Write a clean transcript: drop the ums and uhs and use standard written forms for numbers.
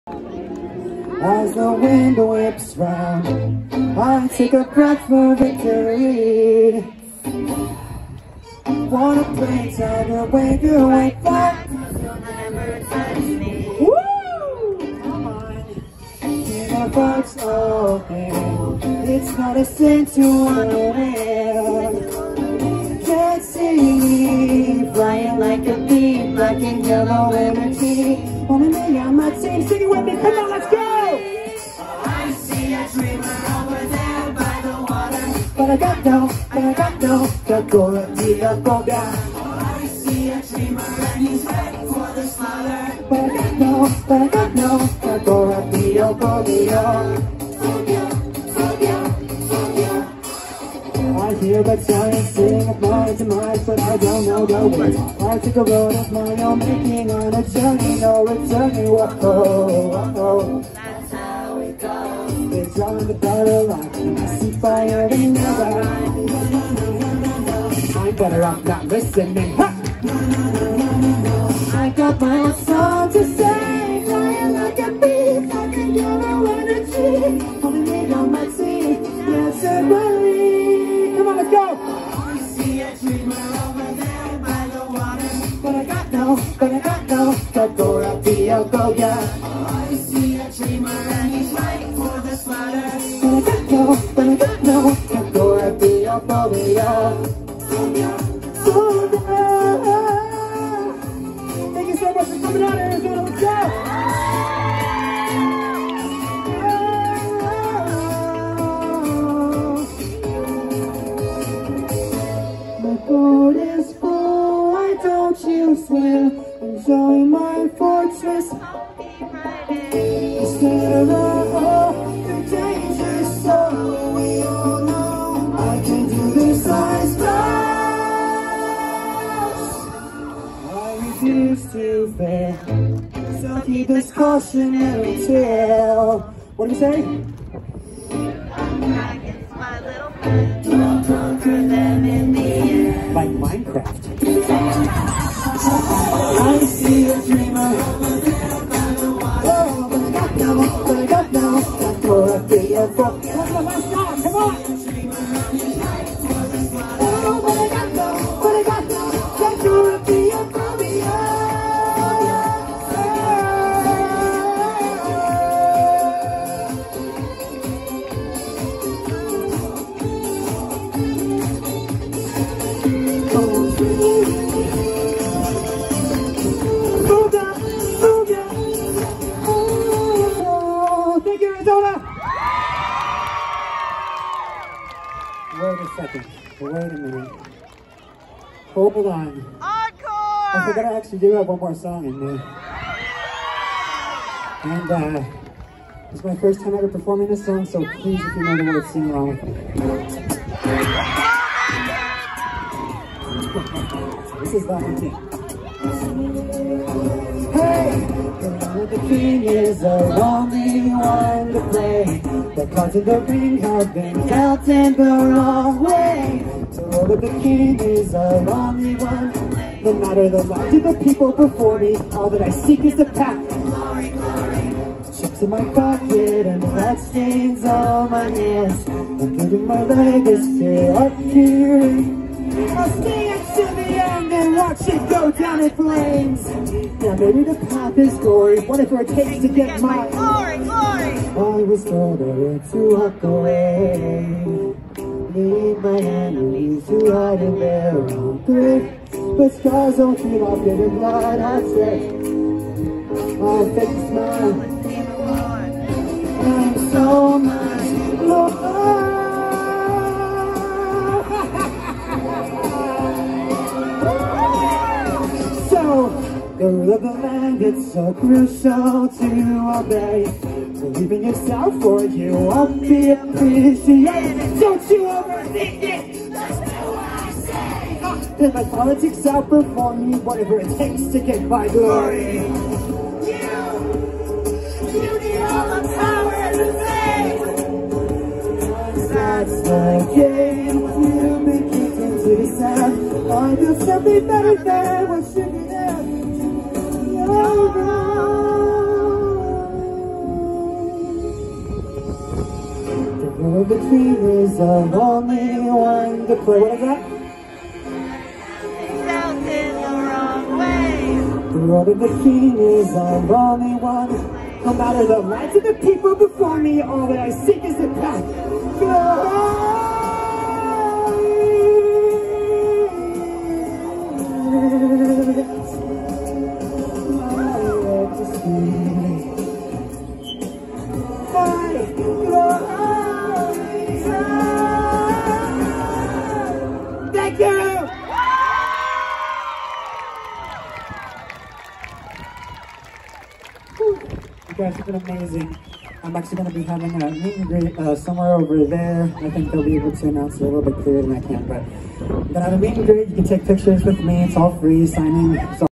As the wind whips round, I take a breath for victory. Wanna play tag away, back, 'cause you'll never touch me. Woo! Come on, keep our hearts open. It's not a sin to wanna win. Can't see me flying like a bee, black and yellow energy. Wanna be on my team, sing it with me, come on, let's go! I see a dreamer over there by the water, but I got no, Coca-Cola. I see a dreamer and he's ready for the slaughter, but I got no, Coca-Cola. I hear the giants sing of my demise, but I don't know the words. I took a road of my own making on a journey, no returning. Whoa. That's how it goes. They're drawing the battle line, and I see fire in their eyes. I'm better off not listening. Ha! I got my own song to say, flying like a bee, fucking yellow energy. Holding me on my team, yes, I believe. Come on, let's go! I see a dreamer over there by the water, but I got no, Coca-Cola. I see a dreamer and he's ready for the slaughter, but I got no, Coca-Cola. Thank you so much for coming out, Arizona. Let's go! My boat is full, why don't you swim? Enjoy my fortress. Instead of all the danger, so we all know I can do this, I splash. I refuse to fail, so keep this cautionary tale. What do you say? Dragons, my little friends, we'll conquer them in the air. Like Minecraft. I see a dreamer. Oh, but I got no, that's for a beautiful. That's the last song, come on! Oh, but I got no, that's for a beautiful. Thank you, Arizona! Wait a second. Wait a minute. Hold on. Encore! I forgot I actually do have one more song in me. And it's my first time ever performing this song, so please, if you know the words, sing along with me. This is Valentine. Hey! The king is the only one to play. The cards in the ring have been dealt in the wrong way. So the king is the only one. No matter the lot to the people before me, all that I seek is the path. Chips in my pocket and blood stains on my hands. I'm giving my legacy up here. I'll stay until the end and watch it go down in flames. Yeah, maybe the path is gory, whatever it takes to get mine. Glory! I was told to walk away, leave my enemies to hide in their own grave. But scars don't feel off bitter blood, I say. I'll fake a smile. I'm so much more. The rule of the land, it's so crucial to obey. Believe in yourself or you won't be appreciated. Don't you overthink it, just do what I say. Then my politics outperform me, whatever it takes to get my glory. You need all the power to say. That's the game, you've been kicked into the sand. I do something better than what you can have. road between is a lonely one to play. What is that? Felt in the wrong way. The road in between is a lonely one. No matter the lights of the people before me, all that I seek is the path. Thank you! You guys have been amazing. I'm actually going to be having a meet and greet somewhere over there. I think they'll be able to announce it a little bit clearer than I can. But I'm going to have a meet and greet. You can take pictures with me. It's all free. Signing.